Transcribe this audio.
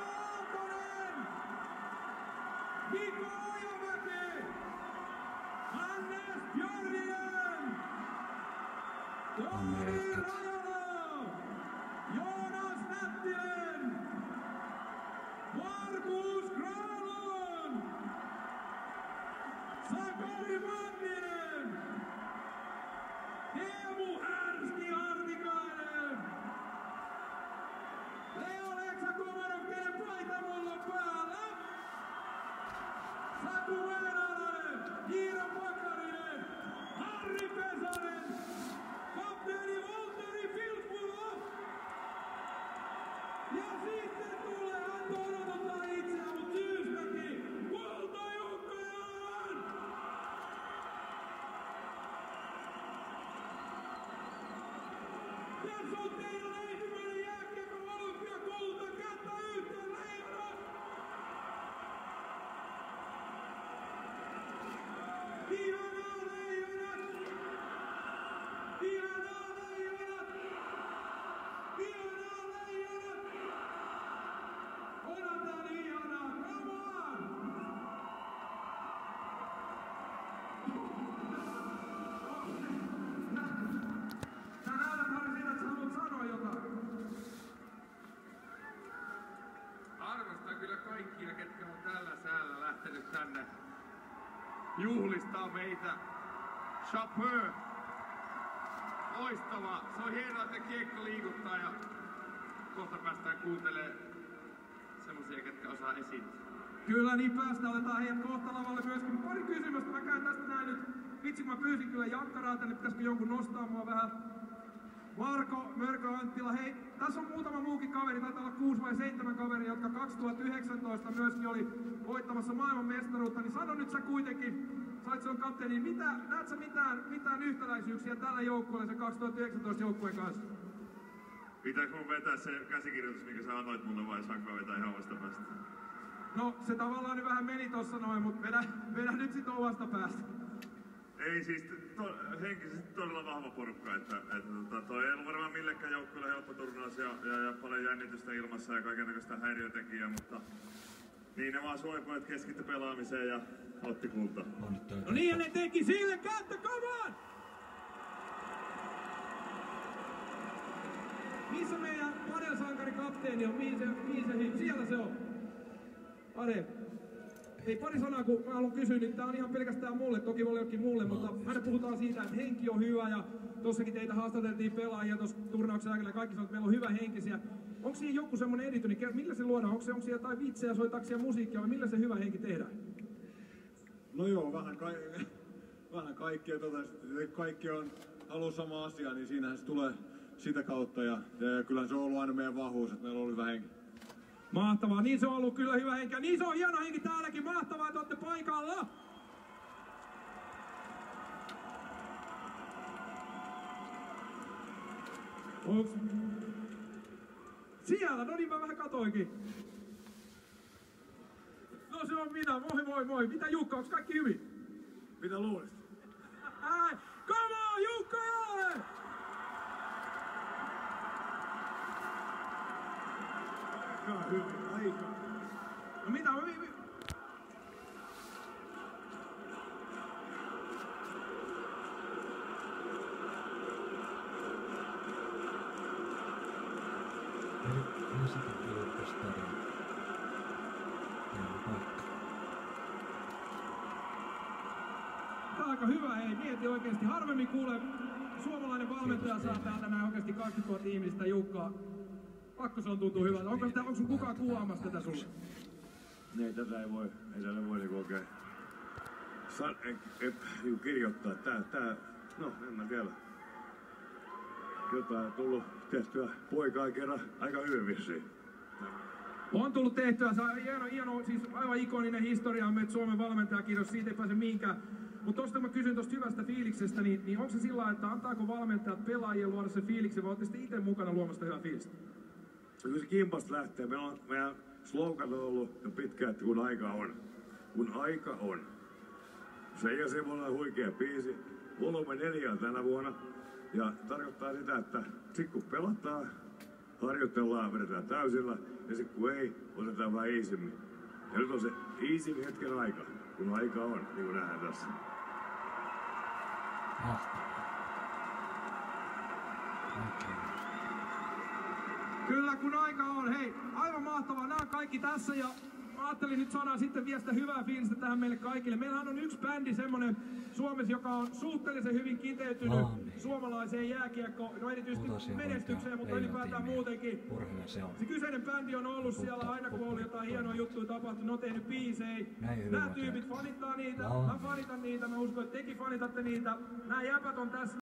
Aaltonen, Mikko Ojamäki, Hannes Björninen, Tomi Rajala, Joonas Nättinen, Markus Granlund, Sakari Manninen, Teemu Härski Hartikainen, Leo-Leksa Komarov, kenen paita mulla on päällä, Saku Venäläinen, Iiro Pakarinen, Harri Pesonen, kapteeni Valtteri Filppula, ja sitten tulee, Anto odottaa itseään, mut Syysmäki, kultajoukkojen! Tässä on teidän ensimmäinen jääkiekon olympiakulta, kättä yhteen, Leijonat! Ihanaa Leijonat! Ihanaa Leijonat! Ihanaa Leijonat! Onhan tää niin ihanaa, come on! Sä näytät Harri siitä, että sä haluat sanoa jotain. Arvostan kyllä kaikkia, ketkä on tällä säällä lähtenyt tänne juhlistaa meitä. Chapeau! Loistavaa! Se on hienoa, että kiekko liikuttaa ja kohta päästään kuuntelemaan semmosia, ketkä osaa esiintyä. Kyllä niin päästä, otetaan heidät kohta lavalle myöskin. Pari kysymystä, mä käyn tästä näin nyt. Vitsi, kun mä pyysin kyllä Jakkaraa tänne, pitäisikö jonkun nostaa mua vähän. Marko, Mörkö, Anttila, hei, tässä on muutama muukin kaveri, taitaa olla 6 vai 7 kaveria, jotka 2019 myöskin oli voittamassa maailmanmestaruutta, niin sano nyt sä kuitenkin, sait se on kapteeni, näet sä mitään yhtäläisyyksiä tällä joukkueella sen 2019 joukkueen kanssa? Pitääkö mun vetää se käsikirjoitus, minkä sä annoit mulle, vai saanko mä vetää ihan omasta päästä? No, se tavallaan nyt vähän meni tossa noin, mutta vedä nyt sit omasta päästä. Ei siis, henkisesti todella vahva porukka, että toi ei ollut varmaan millekään joukkueelle helppo turnaus ja paljon jännitystä ilmassa ja kaikennäköistä häiriötekijää, mutta niin ne vaan suojapojat keskitty pelaamiseen ja otti kulta. No niin ja ne teki sille, kättä, come on! Missä meidän padelsankari kapteeni on? Siellä se on. Padel. Ei pari sanaa, kun mä haluan kysyä, niin tää on ihan pelkästään mulle, toki voi jollekin muulle, mutta aina puhutaan siitä, että henki on hyvä ja tossakin teitä haastateltiin pelaajia tuossa turnauksen aikana ja kaikki sanoo, että meillä on hyvä henkisiä. Onko siinä joku semmonen erityinen, millä se luodaan? Onko se jotain vitsejä, soitaksia, musiikkia vai millä se hyvä henki tehdään? No joo, vähän kaikkea kaikki on haluaa sama asia, niin siinähän se tulee sitä kautta ja kyllähän se on ollut aina meidän vahvuus, että meillä on ollut hyvä henki. Mahtavaa, niin se on ollut kyllä hyvä henki. Niin se on hieno henki täälläkin, mahtavaa, että olette paikalla. Onks? Siellä, no niin mä vähän katoinkin. No se on minä, moi. Mitä Jukka, onks kaikki hyvin? Mitä luulisit? Come on Jukka! Aika. No mitä? Tää on aika hyvä, ei mieti oikeesti. Harvemmin kuulee suomalainen valmentaja saa täältä näin oikeesti 20 000 ihmistä Jukkaa. Pakko se on tuntuu hyvältä. Onko sun kukaan kuvaamassa tätä sulle? Ei tätä ei voi niinku oikein kirjoittaa. No en mä tiedä. Jotain tullut tehtyä poikaa kerran aika hyvin vissiin. On tullut tehtyä, se on hieno, siis aivan ikoninen historia on meitä Suomen valmentajakirjoissa, siitä ei pääse mihinkään. Mutta tuosta mä kysyn tuosta hyvästä fiiliksestä, niin onko se sillä lailla, että antaako valmentajat pelaajien luoda sen fiiliksen, vai olette itse mukana luomasta hyvää fiilistä? Kyllä se kimpasta lähtee. Meidän slogan on ollut jo pitkään, että kun aika on. Kun aika on. Se ei ole semmoinen huikea biisi. Volume 4 tänä vuonna. Ja tarkoittaa sitä, että sit kun pelataan, harjoitellaan, vedetään täysillä ja sitten kun ei, otetaan vähän iisimmin. Ja nyt on se iisimmin hetken aika, kun aika on, niin kuin nähdään tässä. Kyllä kun aika on, hei, aivan mahtavaa, nämä on kaikki tässä ja mä ajattelin nyt saadaan sitten vielä sitä hyvää fiilistä tähän meille kaikille. Meillähän on yksi bändi semmonen Suomessa, joka on suhteellisen hyvin kiteytynyt suomalaiseen jääkiekkoon, no erityisesti menestykseen, mutta ylipäätään muutenkin. Se kyseinen bändi on ollut siellä aina, kun oli jotain hienoa juttuja tapahtunut, ne on tehnyt biisejä. Nämä tyypit fanittaa niitä, mä fanitan niitä, mä uskon, että tekin fanitatte niitä. Nämä jäpät on tässä